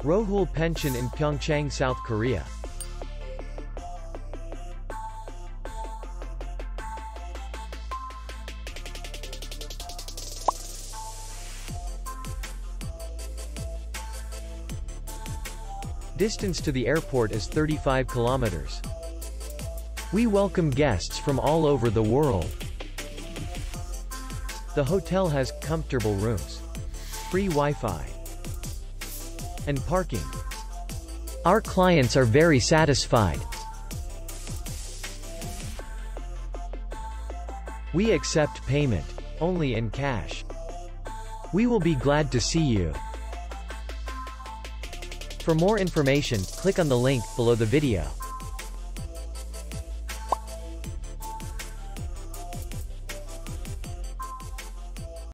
Rojul Pension in Pyeongchang, South Korea. Distance to the airport is 35 kilometers. We welcome guests from all over the world. The hotel has comfortable rooms, free Wi-Fi, and parking. Our clients are very satisfied. We accept payment only in cash. We will be glad to see you. For more information, click on the link below the video.